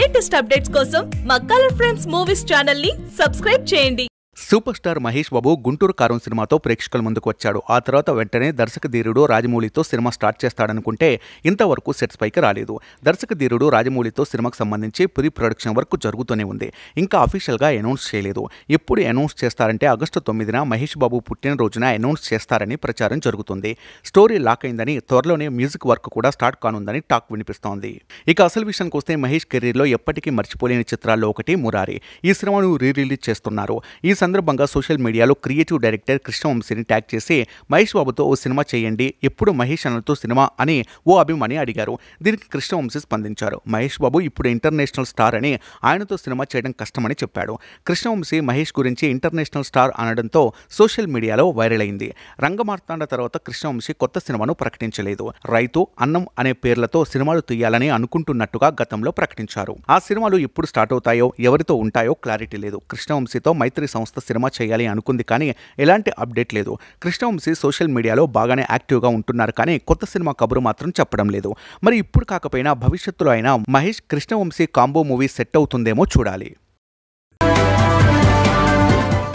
Latest updates కోసం మా Colour Friends Movies channel ని సబ్స్క్రైబ్ చేయండి. సూపర్ స్టార్ మహేష్ బాబు గుంటూరు కారం సినిమాతో ప్రేక్షకుల ముందుకు వచ్చాడు. ఆ తర్వాత వెంటనే దర్శకధీరుడు రాజమౌళితో సినిమా స్టార్ట్ చేస్తాడనుకుంటే ఇంతవరకు సెట్స్ పైకి రాలేదు. దర్శకధీరుడు రాజమౌళితో సినిమాకు సంబంధించి ప్రీ ప్రొడక్షన్ వర్క్ జరుగుతూనే ఉంది. ఇంకా అఫీషియల్గా అనౌన్స్ చేయలేదు. ఎప్పుడు అనౌన్స్ చేస్తారంటే ఆగస్టు 9న మహేష్ బాబు పుట్టినరోజున అనౌన్స్ చేస్తారని ప్రచారం జరుగుతుంది. స్టోరీ లాక్ అయిందని, త్వరలోనే మ్యూజిక్ వర్క్ కూడా స్టార్ట్ కానుందని టాక్ వినిపిస్తోంది. ఇక అసలు విషయానికి వస్తే మహేష్ కెరీర్లో ఎప్పటికీ మర్చిపోలేని చిత్రాల్లో ఒకటి మురారి. ఈ సినిమాను రిలీజ్ చేస్తున్నారు. ఈ సందర్భంగా సోషల్ మీడియాలో క్రియేటివ్ డైరెక్టర్ కృష్ణవంశీని ట్యాగ్ చేసి మహేష్ బాబుతో ఓ సినిమా చేయండి, ఎప్పుడు మహేష్ అన్నతో సినిమా అని ఓ అభిమాని అడిగారు. దీనికి కృష్ణవంశీ స్పందించారు. మహేష్ బాబు ఇప్పుడు ఇంటర్నేషనల్ స్టార్ అని, ఆయనతో సినిమా చేయడం కష్టమని చెప్పాడు. కృష్ణవంశీ మహేష్ గురించి ఇంటర్నేషనల్ స్టార్ అనడంతో సోషల్ మీడియాలో వైరల్ అయింది. రంగమార్తాండ తర్వాత కృష్ణవంశీ కొత్త సినిమాను ప్రకటించలేదు. రైతు, అన్నం అనే పేర్లతో సినిమాలు తీయాలని అనుకుంటున్నట్టుగా గతంలో ప్రకటించారు. ఆ సినిమాలు ఎప్పుడు స్టార్ట్ అవుతాయో, ఎవరితో ఉంటాయో క్లారిటీ లేదు. కృష్ణవంశీతో మైత్రి సంస్థ సినిమా చేయాలి అనుకుంది, కానీ ఎలాంటి అప్డేట్ లేదు. కృష్ణవంశీ సోషల్ మీడియాలో బాగానే యాక్టివ్గా ఉంటున్నారు, కానీ కొత్త సినిమా కబురు మాత్రం చెప్పడం లేదు. మరి ఇప్పుడు కాకపోయినా భవిష్యత్తులో అయినా Mahesh Krishna Vamsi combo movie set అవుతుందేమో చూడాలి.